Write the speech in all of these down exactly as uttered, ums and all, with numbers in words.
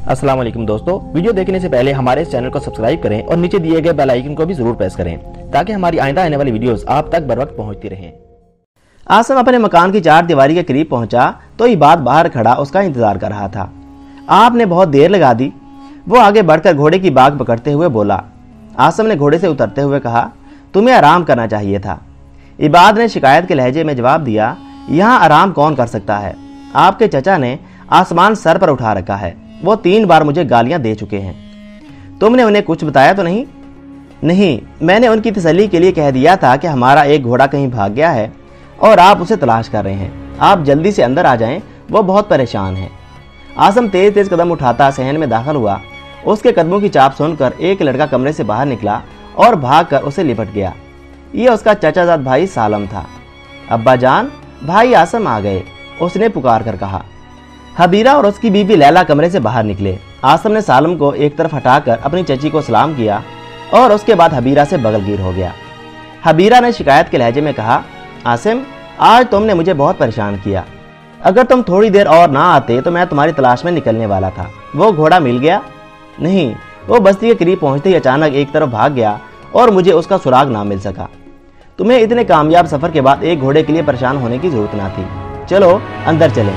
अस्सलाम वालेकुम दोस्तों, वीडियो देखने से पहले हमारे इस चैनल को सब्सक्राइब करें और नीचे दिए गए बेल आइकन को भी जरूर प्रेस करें ताकि हमारी आइंदा आने वाली वीडियोस आप तक बर वक्त पहुंचती रहें। आसम अपने मकान की चार दीवारी के करीब पहुंचा तो इबाद बाहर खड़ा उसका इंतजार कर रहा था। आपने बहुत देर लगा दी। वो आगे बढ़कर घोड़े की बाग पकड़ते हुए बोला। आसम ने घोड़े से उतरते हुए कहा, तुम्हें आराम करना चाहिए था। इबाद ने शिकायत के लहजे में जवाब दिया, यहाँ आराम कौन कर सकता है? आपके चचा ने आसमान सर पर उठा रखा है। वो तीन बार मुझे गालियां दे चुके हैं। तुमने उन्हें कुछ बताया तो नहीं? नहीं, मैंने उनकी तसल्ली के लिए कह दिया था कि हमारा एक घोड़ा कहीं भाग गया है और आप उसे तलाश कर रहे हैं। आप जल्दी से अंदर आ जाएं, वो बहुत परेशान है। आसम तेज तेज कदम उठाता सहन में दाखिल हुआ। उसके कदमों की चाप सुनकर एक लड़का कमरे से बाहर निकला और भागकर उसे लिपट गया। ये उसका चचाजाद भाई सालम था। अब्बा जान, भाई आसम आ गए, उसने पुकार कर कहा। हबीरा और उसकी बीवी लैला कमरे से बाहर निकले। आसम ने सालम को एक तरफ हटाकर अपनी चची को सलाम किया और उसके बाद हबीरा से बगलगीर हो गया। हबीरा ने शिकायत के लहजे में कहा, आसिम, आज तुमने मुझे बहुत परेशान किया। अगर तुम थोड़ी देर और ना आते तो मैं तुम्हारी तलाश में निकलने वाला था। वो घोड़ा मिल गया? नहीं, वो बस्ती के करीब पहुंचते ही अचानक एक तरफ भाग गया और मुझे उसका सुराग ना मिल सका। तुम्हें इतने कामयाब सफर के बाद एक घोड़े के लिए परेशान होने की जरूरत ना थी। चलो अंदर चलें।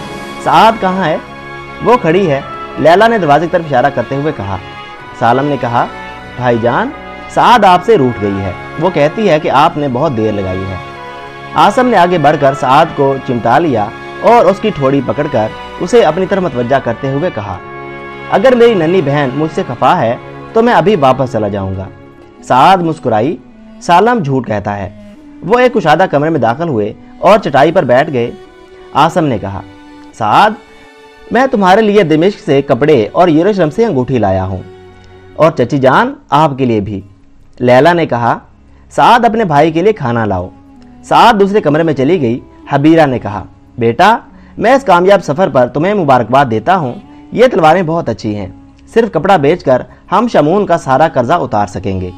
साद कहाँ है? वो खड़ी है, लैला ने दरवाजे की तरफ इशारा करते हुए कहा। सालम ने कहा, भाईजान, साद आपसे रूठ गई है। वो कहती है कि आपने बहुत देर लगाई है। आसम ने आगे बढ़कर साद को चिमटा लिया और उसकी ठोड़ी पकड़कर उसे अपनी तरफ मतवज्जा करते हुए कहा, अगर मेरी नन्ही बहन मुझसे खफा है तो मैं अभी वापस चला जाऊंगा। साद मुस्कुराई। सालम झूठ कहता है। वो एक कुशादा कमरे में दाखिल हुए और चटाई पर बैठ गए। आसम ने कहा, साद, मैं तुम्हारे लिए दिमिश्क से कपड़े और यरूशलेम से अंगूठी लाया हूँ, और चची जान आपके लिए भी। लैला ने कहा, साद अपने भाई के लिए खाना लाओ। साद दूसरे कमरे में चली गई। हबीरा ने कहा, बेटा, मैं इस कामयाब सफ़र पर तुम्हें मुबारकबाद देता हूँ। ये तलवारें बहुत अच्छी हैं। सिर्फ कपड़ा बेचकर हम शमून का सारा कर्जा उतार सकेंगे।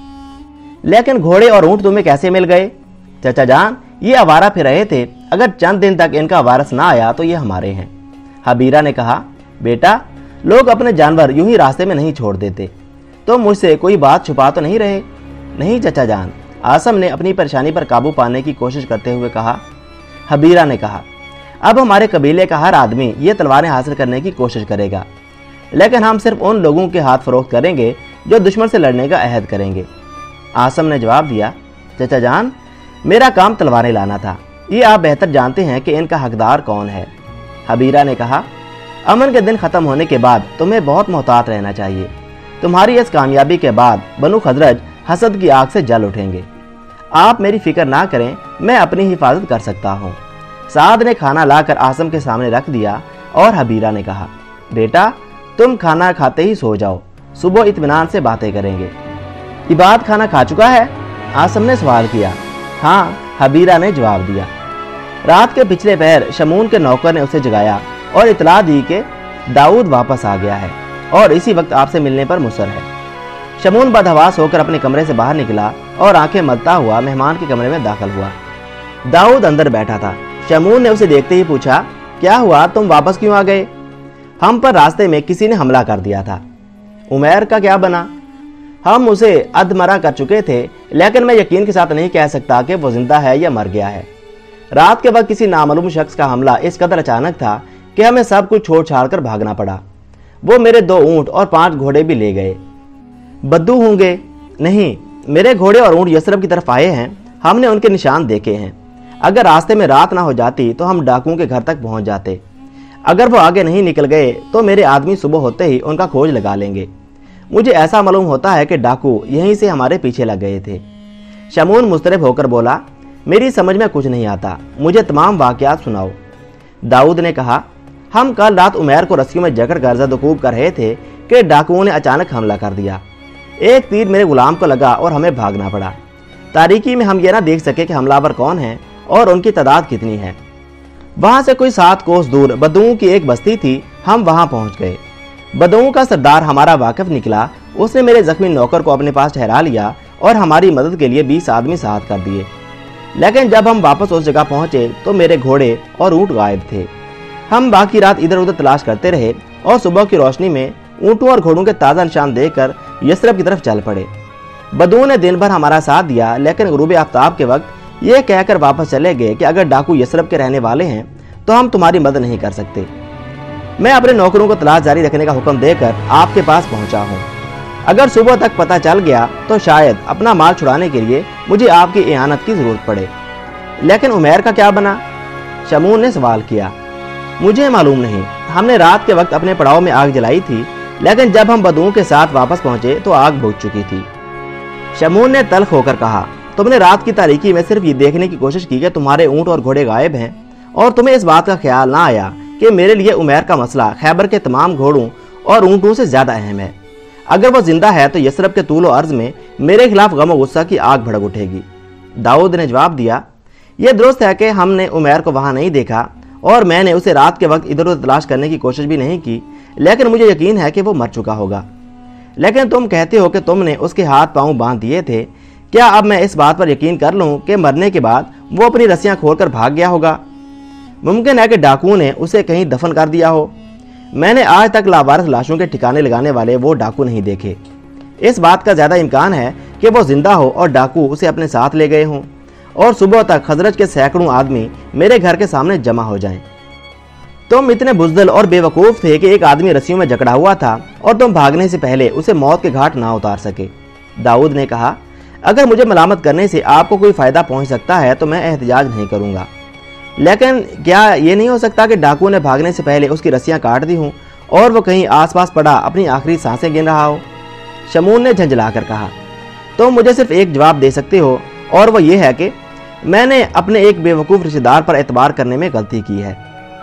लेकिन घोड़े और ऊँट तुम्हें कैसे मिल गए? चचा जान, ये आवारा फिर रहे थे। अगर चंद दिन तक इनका वारस ना आया तो ये हमारे हैं। हबीरा ने कहा, बेटा, लोग अपने जानवर यूं ही रास्ते में नहीं छोड़ देते। तो मुझसे कोई बात छुपा तो नहीं रहे? नहीं चचा जान, आसम ने अपनी परेशानी पर काबू पाने की कोशिश करते हुए कहा। हबीरा ने कहा, अब हमारे कबीले का हर आदमी ये तलवारें हासिल करने की कोशिश करेगा, लेकिन हम सिर्फ उन लोगों के हाथ फरोख्त करेंगे जो दुश्मन से लड़ने का अहद करेंगे। आसम ने जवाब दिया, चचा जान, मेरा काम तलवारें लाना था। ये आप बेहतर जानते हैं कि इनका हकदार कौन है। हबीरा ने कहा, अमन के दिन ख़त्म होने के बाद तुम्हें बहुत मोहतात रहना चाहिए। तुम्हारी इस कामयाबी के बाद बनु खजरज हसद की आग से जल उठेंगे। आप मेरी फिक्र ना करें, मैं अपनी हिफाजत कर सकता हूँ। साद ने खाना लाकर आसम के सामने रख दिया और हबीरा ने कहा, बेटा, तुम खाना खाते ही सो जाओ, सुबह इत्मीनान से बातें करेंगे। इबाद खाना खा चुका है? आसम ने सवाल किया। हाँ, हबीरा ने जवाब दिया। रात के पिछले पहर शमून के नौकर ने उसे जगाया और इतला दी कि दाऊद वापस आ गया है और इसी वक्त आपसे मिलने पर मुसर है। शमून बदहवास होकर अपने कमरे से बाहर निकला और आंखें मलता हुआ मेहमान के कमरे में दाखिल हुआ। दाऊद अंदर बैठा था। शमून ने उसे देखते ही पूछा, क्या हुआ, तुम वापस क्यों आ गए? हम पर रास्ते में किसी ने हमला कर दिया था। उमैर का क्या बना? हम उसे अधमरा कर चुके थे, लेकिन मैं यकीन के साथ नहीं कह सकता कि वो जिंदा है या मर गया है। रात के वक्त किसी नामालूम शख्स का हमला इस कदर अचानक था कि हमें सब कुछ छोड़ छाड़ कर भागना पड़ा। वो मेरे दो ऊंट और पांच घोड़े भी ले गए। बद्दू होंगे? नहीं, मेरे घोड़े और ऊंट यसरब की तरफ आए हैं। हमने उनके निशान देखे हैं। अगर रास्ते में रात ना हो जाती तो हम डाकुओं के घर तक पहुंच जाते। अगर वो आगे नहीं निकल गए तो मेरे आदमी सुबह होते ही उनका खोज लगा लेंगे। मुझे ऐसा मालूम होता है कि डाकू यहीं से हमारे पीछे लग गए थे। शमून मुस्तरब होकर बोला, मेरी समझ में कुछ नहीं आता, मुझे तमाम वाक़यात सुनाओ। दाऊद ने कहा, हम कल रात उमैर को रस्सियों में जकड़ कर ज़दकूब कर रहे थे कि डाकुओं ने अचानक हमला कर दिया। एक तीर मेरे गुलाम को लगा और हमें भागना पड़ा। तारीकी में हम ये ना देख सके कि हमलावर कौन है और उनकी तादाद कितनी है। वहाँ से कोई सात कोस दूर बदुओं की एक बस्ती थी। हम वहाँ पहुँच गए। बदुओं का सरदार हमारा वाकिफ निकला। उसने मेरे जख्मी नौकर को अपने पास ठहरा लिया और हमारी मदद के लिए बीस आदमी साथ कर दिए। लेकिन जब हम वापस उस जगह पहुंचे तो मेरे घोड़े और ऊंट गायब थे। हम बाकी रात इधर उधर तलाश करते रहे और सुबह की रोशनी में ऊँटों और घोड़ों के ताज़ा निशान देखकर यसरब की तरफ चल पड़े। बदू ने दिन भर हमारा साथ दिया, लेकिन गुरूब आफ्ताब के वक्त ये कहकर वापस चले गए कि अगर डाकू यसरब के रहने वाले हैं तो हम तुम्हारी मदद नहीं कर सकते। मैं अपने नौकरों को तलाश जारी रखने का हुक्म देकर आपके पास पहुंचा हूं। अगर सुबह तक पता चल गया तो शायद अपना माल छुड़ाने के लिए मुझे आपकी इआनत की जरूरत पड़े। लेकिन उमैर का क्या बना? शमून ने सवाल किया। मुझे मालूम नहीं। हमने रात के वक्त अपने पड़ाव में आग जलाई थी, लेकिन जब हम बदुओं के साथ वापस पहुंचे तो आग बुझ चुकी थी। शमून ने तल्ख होकर कहा, तुमने रात की तारीकी में सिर्फ ये देखने की कोशिश की कि तुम्हारे ऊंट और घोड़े गायब हैं, और तुम्हें इस बात का ख्याल ना आया कि मेरे लिए उमैर का मसला खैबर के तमाम घोड़ों और ऊंटों से ज्यादा अहम है। अगर वो जिंदा है तो यसरब के तूल अर्ज में मेरे खिलाफ गम और गुस्सा की आग भड़क उठेगी। दाऊद ने जवाब दिया, यह दुरुस्त है कि हमने उमैर को वहां नहीं देखा और मैंने उसे रात के वक्त इधर उधर तलाश करने की कोशिश भी नहीं की, लेकिन मुझे यकीन है कि वो मर चुका होगा। लेकिन तुम कहते हो कि तुमने उसके हाथ पांव बांध दिए थे। क्या अब मैं इस बात पर यकीन कर लूं कि मरने के बाद वो अपनी रस्सियां खोलकर भाग गया होगा? मुमकिन है कि डाकुओं ने उसे कहीं दफन कर दिया हो। मैंने आज तक लावारिस लाशों के ठिकाने लगाने वाले वो डाकू नहीं देखे। इस बात का ज्यादा इम्कान है कि वो जिंदा हो और डाकू उसे अपने साथ ले गए हों और सुबह तक खजरज के सैकड़ों आदमी मेरे घर के सामने जमा हो जाएं। तुम इतने बुज़दिल और बेवकूफ़ थे कि एक आदमी रस्सियों में जकड़ा हुआ था और तुम भागने से पहले उसे मौत के घाट ना उतार सके। दाऊद ने कहा, अगर मुझे मलामत करने से आपको कोई फ़ायदा पहुंच सकता है तो मैं एहतजाज नहीं करूंगा, लेकिन क्या ये नहीं हो सकता कि डाकू ने भागने से पहले उसकी रस्सियां काट दी हों और वो कहीं आसपास पड़ा अपनी आखिरी सांसें गिन रहा हो? शमून ने झंझला कर कहा, तुम मुझे सिर्फ एक जवाब दे सकते हो और वो ये है कि मैंने अपने एक बेवकूफ़ रिश्तेदार पर एतबार करने में गलती की है।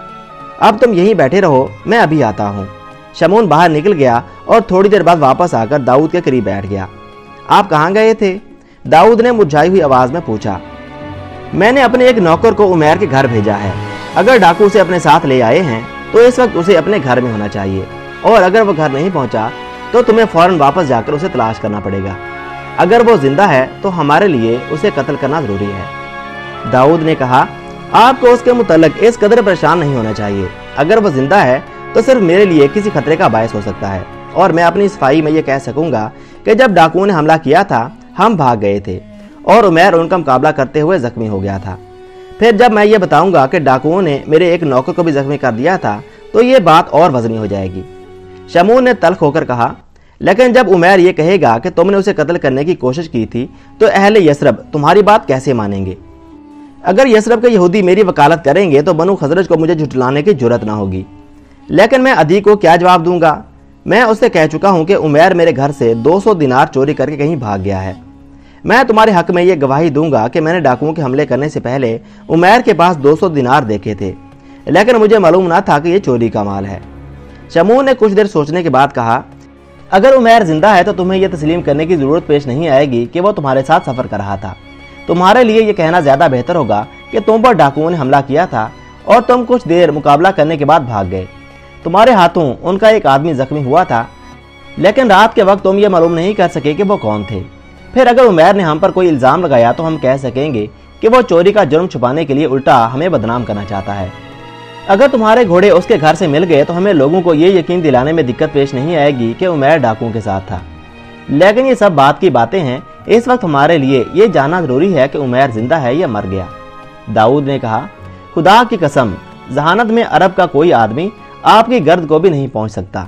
अब तुम यहीं बैठे रहो, मैं अभी आता हूँ। शमून बाहर निकल गया और थोड़ी देर बाद वापस आकर दाऊद के करीब बैठ गया। आप कहाँ गए थे? दाऊद ने मुरझाई हुई आवाज़ में पूछा। मैंने अपने एक नौकर को उमैर के घर भेजा है। अगर डाकू उसे अपने साथ ले आए हैं तो इस वक्त उसे अपने घर में होना चाहिए, और अगर वो घर नहीं पहुंचा तो तुम्हें फौरन वापस जाकर उसे तलाश करना पड़ेगा। अगर वो जिंदा है तो हमारे लिए उसे कत्ल करना जरूरी है। दाऊद ने कहा, आपको उसके मुतल्लिक इस कदर परेशान नहीं होना चाहिए। अगर वो जिंदा है तो सिर्फ मेरे लिए किसी खतरे का बायस हो सकता है, और मैं अपनी सफाई में ये कह सकूंगा कि जब डाकुओं ने हमला किया था हम भाग गए थे और उमैर उनका मुकाबला करते हुए जख्मी हो गया था। फिर जब मैं ये बताऊंगा कि डाकुओं ने मेरे एक नौकर को भी जख्मी कर दिया था तो ये बात और वजनी हो जाएगी। शमून ने तल्ख होकर कहा, लेकिन जब उमैर ये कहेगा कि तुमने उसे कत्ल करने की कोशिश की थी तो अहले यसरब तुम्हारी बात कैसे मानेंगे? अगर यसरब के यहूदी मेरी वकालत करेंगे तो बनु खजरज को मुझे झुठलाने की जुर्रत ना होगी। लेकिन मैं अदी को क्या जवाब दूंगा? मैं उससे कह चुका हूं कि उमैर मेरे घर से दो सौ दिनार चोरी करके कहीं भाग गया है। मैं तुम्हारे हक में ये गवाही दूंगा कि मैंने डाकुओं के हमले करने से पहले उमैर के पास दो सौ दिनार देखे थे, लेकिन मुझे मालूम ना था कि ये चोरी का माल है। शमून ने कुछ देर सोचने के बाद कहा, अगर उमैर जिंदा है तो तुम्हें यह तस्लीम करने की जरूरत पेश नहीं आएगी कि वो तुम्हारे साथ सफर कर रहा था। तुम्हारे लिए यह कहना ज्यादा बेहतर होगा कि तुम पर डाकुओं ने हमला किया था और तुम कुछ देर मुकाबला करने के बाद भाग गए। तुम्हारे हाथों उनका एक आदमी जख्मी हुआ था, लेकिन रात के वक्त तुम ये मालूम नहीं कर सके कि वो कौन थे। फिर अगर उमैर ने हम पर कोई इल्ज़ाम लगाया तो हम कह सकेंगे कि वो चोरी का जुर्म छुपाने के लिए उल्टा हमें बदनाम करना चाहता है। अगर तुम्हारे घोड़े उसके घर से मिल गए तो हमें लोगों को ये यकीन दिलाने में दिक्कत पेश नहीं आएगी कि उमैर डाकुओं के साथ था। लेकिन ये सब बात की बातें हैं। इस वक्त हमारे लिए ये जानना जरूरी है कि उमैर जिंदा है या मर गया। दाऊद ने कहा, खुदा की कसम, जहानत में अरब का कोई आदमी आपकी गर्द को भी नहीं पहुंच सकता।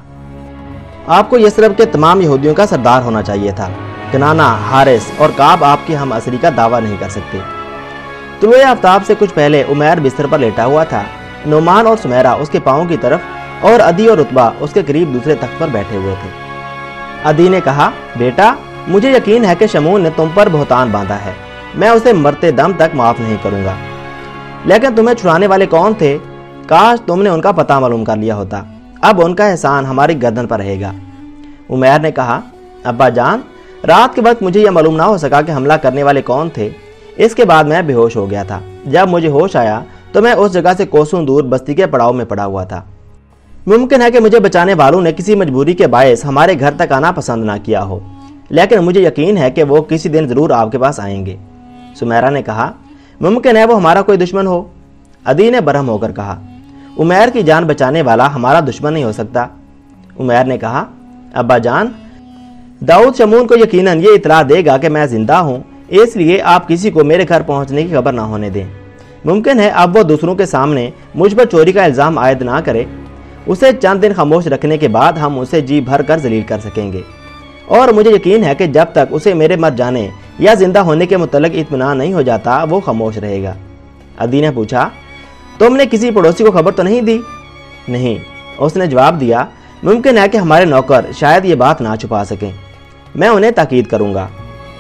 आपको यसरब के तमाम यहूदियों का सरदार होना चाहिए था। कनाना, हारिस और काब आपकी हम असरी का दावा नहीं कर सकते। तुलुए आफ्ताब से कुछ पहले उमैर बिस्तर पर लेटा हुआ था। नोमान और सुमेरा उसके पाँव की तरफ और अदी और रुतबा उसके करीब दूसरे तख्त पर बैठे हुए थे। अदी ने कहा, बेटा, मुझे यकीन है कि शमून ने तुम पर बहुतान बांधा है। मैं उसे मरते दम तक माफ नहीं करूंगा। लेकिन तुम्हें छुड़ाने वाले कौन थे? काश तुमने उनका पता मालूम कर लिया होता। अब उनका एहसान हमारी गर्दन पर रहेगा। उमैर ने कहा, अब्बा जान, रात के वक्त मुझे यह मालूम ना हो सका कि हमला करने वाले कौन थे। इसके बाद मैं बेहोश हो गया था। जब मुझे होश आया तो मैं उस जगह से कोसों दूर बस्ती के पड़ाव में पड़ा हुआ था। मुमकिन है कि मुझे बचाने वालों ने किसी मजबूरी के बायस हमारे घर तक आना पसंद ना किया हो, लेकिन मुझे यकीन है कि वो किसी दिन जरूर आपके पास आएंगे। सुमेरा ने कहा, मुमकिन है वो हमारा कोई दुश्मन हो। अदी ने बरहम होकर कहा, उमैर की जान बचाने वाला हमारा दुश्मन नहीं हो सकता। उमैर ने कहा, अब्बा जान, दाऊद शमून को यकीनन ये इतला देगा कि मैं जिंदा हूँ, इसलिए आप किसी को मेरे घर पहुँचने की खबर ना होने दें। मुमकिन है अब वो दूसरों के सामने मुझ पर चोरी का इल्ज़ाम आयद ना करे। उसे चंद दिन खामोश रखने के बाद हम उसे जी भर कर जलील कर सकेंगे, और मुझे यकीन है कि जब तक उसे मेरे मर जाने या जिंदा होने के मुतल्लिक इत्मीनान नहीं हो जाता वो खामोश रहेगा। अदी ने पूछा, तुमने किसी पड़ोसी को खबर तो नहीं दी? नहीं, उसने जवाब दिया, मुमकिन है कि हमारे नौकर शायद ये बात ना छुपा सकें, मैं उन्हें ताकीद करूंगा।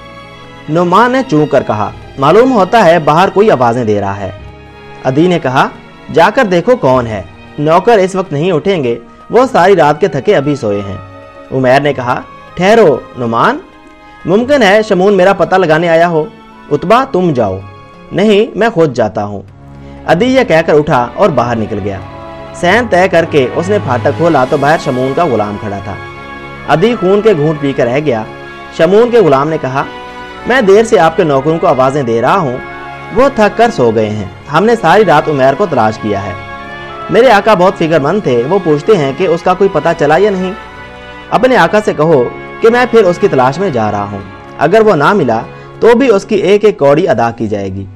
नुमान ने चूक कर कहा, मालूम होता है बाहर कोई आवाजें दे रहा है। अदी ने कहा, जाकर देखो कौन है। नौकर इस वक्त नहीं उठेंगे, वो सारी रात के थके अभी सोए हैं। उमैर ने कहा, ठहरो नुमान, मुमकिन है शमून मेरा पता लगाने आया हो। उतबा तुम जाओ। नहीं, मैं खुद जाता हूँ। अदी यह कहकर उठा और बाहर निकल गया। सैन तय करके उसने फाटक खोला तो बाहर शमून का गुलाम खड़ा था। अदी खून के घूंट पीकर रह गया। शमून के गुलाम ने कहा, मैं देर से आपके नौकरों को आवाजें दे रहा हूँ, वो थक कर सो गए हैं। हमने सारी रात उमैर को तलाश किया है। मेरे आका बहुत फिक्रमंद थे, वो पूछते हैं कि उसका कोई पता चला या नहीं। अपने आका से कहो कि मैं फिर उसकी तलाश में जा रहा हूँ। अगर वो ना मिला तो भी उसकी एक एक कौड़ी अदा की जाएगी।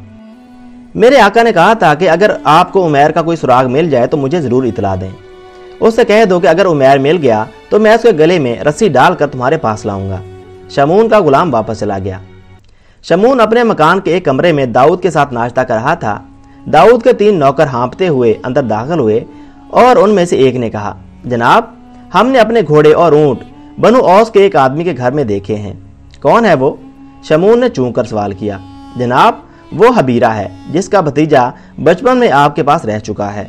मेरे आका ने कहा था कि अगर आपको उमैर का कोई सुराग मिल जाए तो मुझे जरूर इतला दें। उससे कह दो कि अगर उमैर मिल गया तो मैं उसके गले में रस्सी डालकर तुम्हारे पास लाऊंगा। शमून का गुलाम वापस चला गया। शमून अपने मकान के एक कमरे में दाऊद के साथ नाश्ता कर रहा था। दाऊद के तीन नौकर हाँपते हुए अंदर दाखिल हुए और उनमें से एक ने कहा, जनाब, हमने अपने घोड़े और ऊंट बनु औस के एक आदमी के घर में देखे हैं। कौन है वो? शमून ने चूक कर सवाल किया। जनाब, वो हबीरा है, जिसका भतीजा बचपन में आपके पास रह चुका है।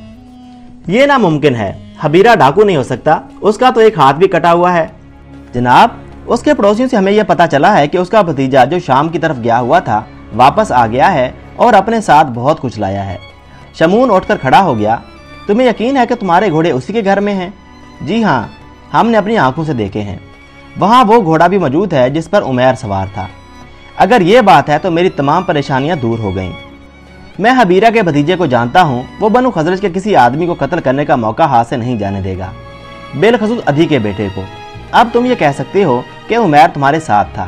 ये नामुमकिन है, हबीरा डाकू नहीं हो सकता, उसका तो एक हाथ भी कटा हुआ है। जनाब, उसके पड़ोसियों से हमें यह पता चला है कि उसका भतीजा जो शाम की तरफ गया हुआ था वापस आ गया है और अपने साथ बहुत कुछ लाया है। शमून उठकर खड़ा हो गया। तुम्हें यकीन है कि तुम्हारे घोड़े उसी के घर में हैं? जी हाँ, हमने अपनी आंखों से देखे हैं। वहाँ वो घोड़ा भी मौजूद है जिस पर उमैर सवार था। अगर ये बात है तो मेरी तमाम परेशानियां दूर हो गईं। मैं हबीरा के भतीजे को जानता हूँ, वो बनु खजरज के किसी आदमी को कत्ल करने का मौका हाथ से नहीं जाने देगा, बिलखसूस अदी के बेटे को। अब तुम ये कह सकते हो कि उमैर तुम्हारे साथ था।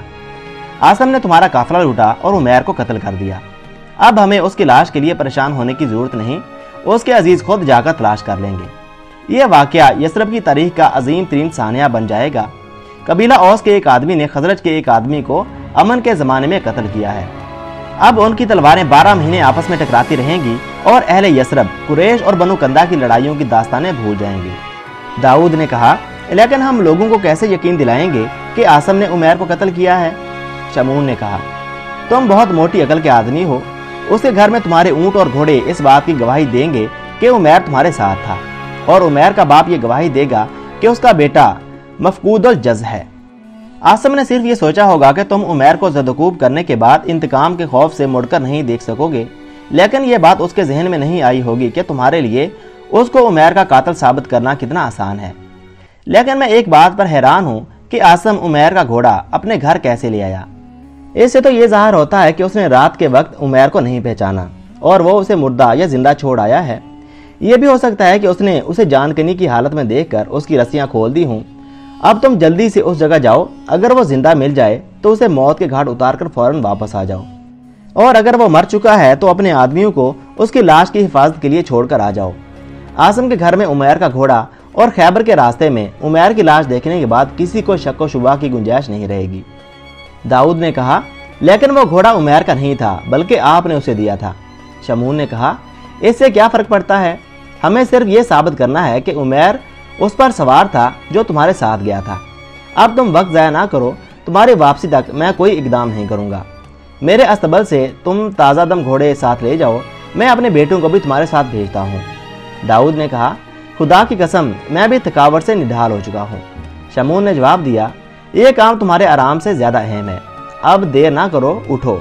आसम ने तुम्हारा काफिला लूटा और उमैर को कत्ल कर दिया। अब हमें उसकी लाश के लिए परेशान होने की जरूरत नहीं, उसके अजीज खुद जाकर तलाश कर लेंगे। यह वाकया यसरब की तारीख का अजीम तरीन सानिया बन जाएगा। कबीला औस के एक आदमी ने खजरज के एक आदमी को अमन के जमाने में कत्ल किया है। अब उनकी तलवारें बारह महीने आपस में टकराती रहेंगी और अहले यसरब, कुरैश और बनु कंदा की लड़ाइयों की दास्तानें भूल जाएंगे। दाऊद ने कहा, लेकिन हम लोगों को कैसे यकीन दिलाएंगे कि आसम ने उमैर को कत्ल किया है? शमून ने कहा, तुम बहुत मोटी अकल के आदमी हो। उसके घर में तुम्हारे ऊंट और घोड़े इस बात की गवाही देंगे कि उमैर तुम्हारे साथ था, और उमैर का बाप ये गवाही देगा कि उसका बेटा मफकूदुल जज़ है। आसम ने सिर्फ ये सोचा होगा कि तुम उमैर को ज़दकूब करने के बाद इंतकाम के खौफ से मुड़कर नहीं देख सकोगे, लेकिन यह बात उसके जहन में नहीं आई होगी कि तुम्हारे लिए उसको उमैर का कातिल साबित करना कितना आसान है। लेकिन मैं एक बात पर हैरान हूँ कि आसम उमैर का घोड़ा अपने घर कैसे ले आया। इससे तो ये ज़ाहिर होता है कि उसने रात के वक्त उमैर को नहीं पहचाना और वो उसे मुर्दा या जिंदा छोड़ आया है। यह भी हो सकता है कि उसने उसे जानकनी की हालत में देखकर उसकी रस्सियां खोल दी हों। अब तुम जल्दी से उस जगह जाओ। अगर वो जिंदा मिल जाए तो उसे मौत के घाट उतार कर फौरन वापस आ जाओ, और अगर वो मर चुका है तो अपने आदमियों को उसकी लाश की हिफाजत के लिए छोड़कर आ जाओ। आसम के घर में उमैर का घोड़ा और खैबर के रास्ते में उमैर की लाश देखने के बाद किसी को शक व शुबा की गुंजाइश नहीं रहेगी। दाऊद ने कहा, लेकिन वो घोड़ा उमैर का नहीं था, बल्कि आपने उसे दिया था। शमून ने कहा, इससे क्या फर्क पड़ता है? हमें सिर्फ ये साबित करना है कि उमैर उस पर सवार था जो तुम्हारे साथ गया था। अब तुम वक्त ज़ाया ना करो, तुम्हारी वापसी तक मैं कोई इकदाम नहीं करूँगा। मेरे अस्तबल से तुम ताज़ा दम घोड़े साथ ले जाओ, मैं अपने बेटों को भी तुम्हारे साथ भेजता हूँ। दाऊद ने कहा, खुदा की कसम, मैं भी थकावट से निढाल हो चुका हूँ। शमून ने जवाब दिया, ये काम तुम्हारे आराम से ज्यादा अहम है, अब देर ना करो, उठो।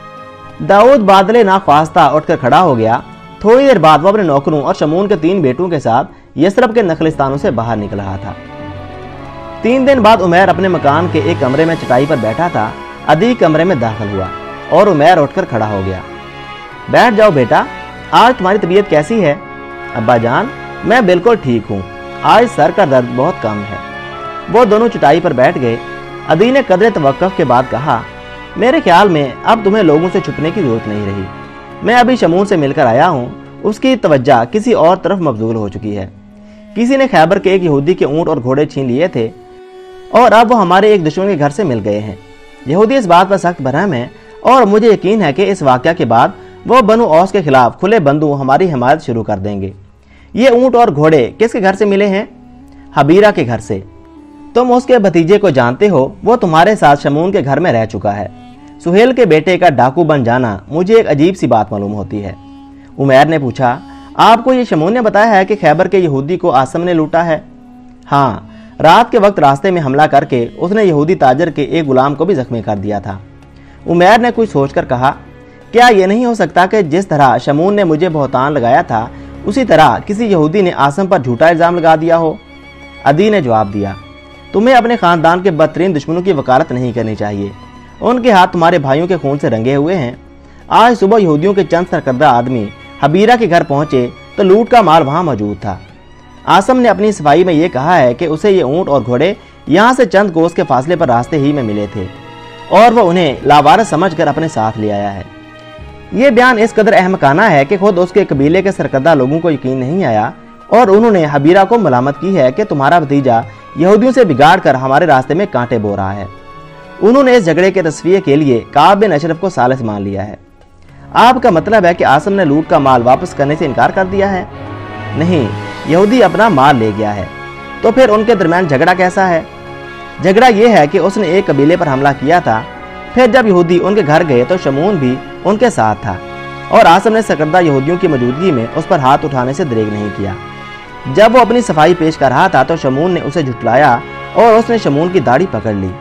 दाऊद बादले नाख्वास्ता उठकर खड़ा हो गया। थोड़ी देर बाद वो अपने नौकरों और शमून के तीन बेटों के साथ यसरब के नखलिस्तानों से बाहर निकल रहा था। तीन दिन बाद उमैर अपने मकान के एक कमरे में चटाई पर बैठा था। अदी कमरे में दाखिल हुआ और उमैर उठकर खड़ा हो गया। बैठ जाओ बेटा, आज तुम्हारी तबीयत कैसी है? अब्बा जान, मैं बिल्कुल ठीक हूँ, आज सर का दर्द बहुत कम है। वो दोनों चटाई पर बैठ गए। अदी ने कदरे तवक्कुफ के बाद कहा, मेरे ख्याल में अब तुम्हें लोगों से छुपने की जरूरत नहीं रही। मैं अभी शमून से मिलकर आया हूँ। उसकी तवज्जो किसी और तरफ मबजूल हो चुकी है। किसी ने खैबर के एक यहूदी के ऊंट और घोड़े छीन लिए थे और अब वो हमारे एक दुश्मन के घर से मिल गए हैं। यहूदी इस बात पर सख्त बरहम है और मुझे यकीन है कि इस वाक़या के बाद वो बनु औस के खिलाफ खुले बंदू हमारी हिमायत शुरू कर देंगे। ये ऊंट और घोड़े किसके घर से मिले हैं? हबीरा के घर से। तुम उसके भतीजे को जानते हो, वो तुम्हारे साथ शमून के घर में रह चुका है। सुहेल के बेटे का डाकू बन जाना मुझे एक अजीब सी बात मालूम होती है। उमैर ने पूछा, आपको ये शमून ने बताया है कि खैबर के यहूदी को आसम ने लूटा है? हाँ, रात के वक्त रास्ते में हमला करके उसने यहूदी ताजर के एक गुलाम को भी जख्मी कर दिया था। उमैर ने कुछ सोचकर कहा, क्या यह नहीं हो सकता कि जिस तरह शमून ने मुझे बहुतान लगाया था उसी तरह किसी यहूदी ने आसम पर झूठा इल्जाम लगा दिया हो? अदी ने जवाब दिया, तुम्हें अपने खानदान के बदतरीन दुश्मनों की वकालत नहीं करनी चाहिए। उनके हाथ तुम्हारे भाइयों के खून से रंगे हुए हैं। आज सुबह यहूदियों के चंद सरकर्दा आदमी हबीरा के घर पहुंचे तो लूट का माल वहां मौजूद था। आसम ने अपनी सफाई में यह कहा है कि उसे ये ऊंट और घोड़े यहाँ से चंद कोस के फासले पर रास्ते ही में मिले थे और वह उन्हें लावारिस समझकर अपने साथ ले आया है। ये बयान इस कदर अहमकाना है कि खुद उसके कबीले के सरकर्दा लोगों को यकीन नहीं आया और उन्होंने हबीरा को मलामत की है कि तुम्हारा भतीजा यहूदियों से बिगाड़ कर हमारे रास्ते में कांटे बो रहा है। उन्होंने इस झगड़े के तस्वीर के लिए काब बिन अशरफ को सालिस मान लिया है। आपका मतलब है कि आसम ने लूट का माल वापस करने से इनकार कर दिया है? नहीं, यहूदी अपना माल ले गया है। तो फिर उनके दरमियान झगड़ा कैसा है? झगड़ा यह है कि उसने एक कबीले पर हमला किया था, फिर जब यहूदी उनके घर गए तो शमून भी उनके साथ था और आसम ने सरकर्दा यहूदियों की मौजूदगी में उस पर हाथ उठाने से दरेग नहीं किया। जब वो अपनी सफाई पेश कर रहा था तो शमून ने उसे झुठलाया और उसने शमून की दाढ़ी पकड़ ली।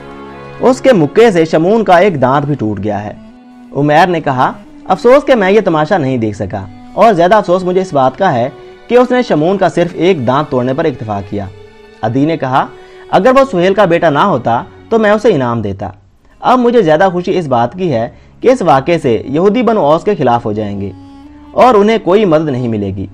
उसके मुक्के से शमून का एक दांत भी टूट गया है। उमैर ने कहा, अफसोस कि मैं ये तमाशा नहीं देख सका और ज्यादा अफसोस मुझे इस बात का है कि उसने शमून का सिर्फ एक दांत तोड़ने पर इत्तेफाक किया। अदी ने कहा, अगर वो सुहेल का बेटा ना होता तो मैं उसे इनाम देता। अब मुझे ज्यादा खुशी इस बात की है कि इस वाक़े से यहूदी बनु औस के खिलाफ हो जाएंगे और उन्हें कोई मदद नहीं मिलेगी।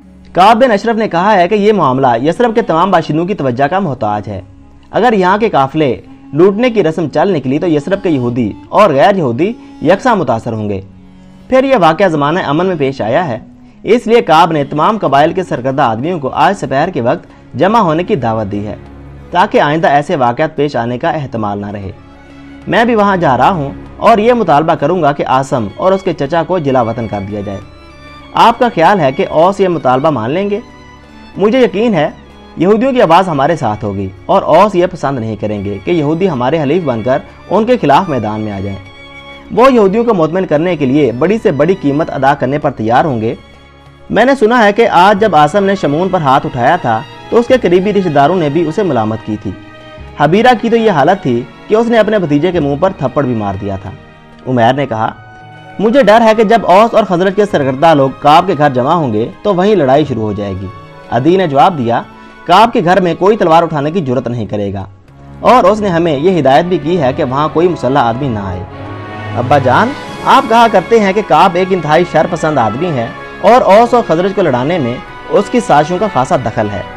काब बिन अशरफ ने कहा है कि यह मामला यसरब के तमाम बाशिंदों की तवज्जो का मोहताज है। अगर यहाँ के काफिले लूटने की रस्म चल निकली तो यसरब के यहूदी और गैर यहूदी यकसा मुतासर होंगे। फिर यह वाक़या ज़माना अमन में पेश आया है, इसलिए काब ने तमाम कबाइल के सरकर्दा आदमियों को आज दोपहर के वक्त जमा होने की दावत दी है ताकि आइंदा ऐसे वाक़यात पेश आने का एहतमाल न रहे। मैं भी वहाँ जा रहा हूँ और ये मुतालबा करूँगा कि आसम और उसके चचा को जिला वतन कर दिया जाए। आपका ख्याल है कि औस ये मुतालबा मान लेंगे? मुझे यकीन है यहूदियों की आवाज़ हमारे साथ होगी और औस ये पसंद नहीं करेंगे कि यहूदी हमारे हलीफ बनकर उनके खिलाफ मैदान में आ जाएं। वो यहूदियों को मुतमिन करने के लिए बड़ी से बड़ी कीमत अदा करने पर तैयार होंगे। मैंने सुना है कि आज जब आसम ने शमून पर हाथ उठाया था तो उसके करीबी रिश्तेदारों ने भी उसे मलामत की थी। हबीरा की तो यह हालत थी कि उसने अपने भतीजे के मुंह पर थप्पड़ भी मार दिया था। उमैर ने कहा, मुझे डर है कि जब औस और खजरत के सरकर्दा लोग काब के घर जमा होंगे तो वहीं लड़ाई शुरू हो जाएगी। अदी ने जवाब दिया, काब के घर में कोई तलवार उठाने की जरूरत नहीं करेगा और उसने हमें यह हिदायत भी की है कि वहाँ कोई मुसल्ला आदमी ना आए। अब्बा जान, आप कहा करते हैं कि काब एक इंतहाई शर पसंद आदमी है और औस और खजरत को लड़ाने में उसकी साजिशों का खासा दखल है।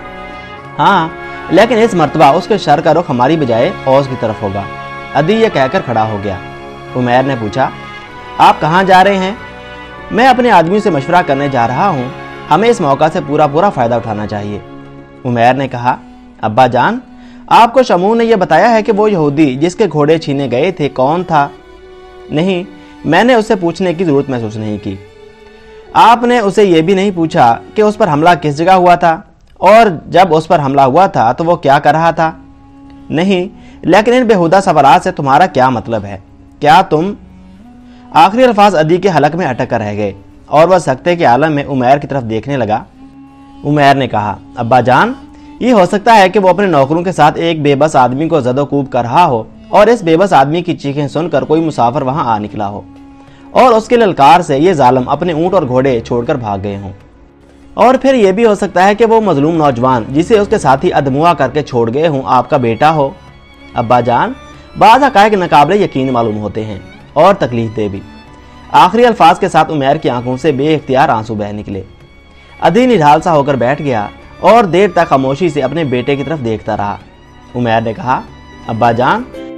हाँ, लेकिन इस मर्तबा उसके शर का रुख हमारी बजाय औस की तरफ होगा। अदी ये कहकर खड़ा हो गया। उमैर ने पूछा, आप कहाँ जा रहे हैं? मैं अपने आदमियों से मशवरा करने जा रहा हूँ, हमें इस मौका से पूरा पूरा फ़ायदा उठाना चाहिए। उमैर ने कहा, अब्बा जान, आपको शमून ने यह बताया है कि वो यहूदी जिसके घोड़े छीने गए थे कौन था? नहीं, मैंने उससे पूछने की ज़रूरत महसूस नहीं की। आपने उसे यह भी नहीं पूछा कि उस पर हमला किस जगह हुआ था और जब उस पर हमला हुआ था तो वो क्या कर रहा था? नहीं, लेकिन इन बेहुदा सवालात से तुम्हारा क्या मतलब है? क्या तुम? आखिरी अल्फाज अदी के हलक में अटक कर रह गए और वह सख्ते के आलम में उमैर की तरफ देखने लगा। उमैर ने कहा, अब्बा जान, ये हो सकता है कि वो अपने नौकरों के साथ एक बेबस आदमी को ज़दोकूब कर रहा हो और इस बेबस आदमी की चीखें सुनकर कोई मुसाफिर वहां आ निकला हो और उसके ललकार से ये जालिम अपने ऊंट और घोड़े छोड़कर भाग गए हों। और फिर यह भी हो सकता है कि वो मजलूम नौजवान जिसे उसके साथी अदमुआ करके छोड़ गए हों आपका बेटा हो। अब्बा जान, बाज़ हक़ाइक़ नाक़ाबिल यकीन मालूम होते हैं और तकलीफ दे भी। आखिरी अल्फाज के साथ उमैर की आंखों से बेइख्तियार आंसू बह निकले। अदी निढाल सा होकर बैठ गया और देर तक खामोशी से अपने बेटे की तरफ देखता रहा। उमैर ने कहा, अब्बा जान,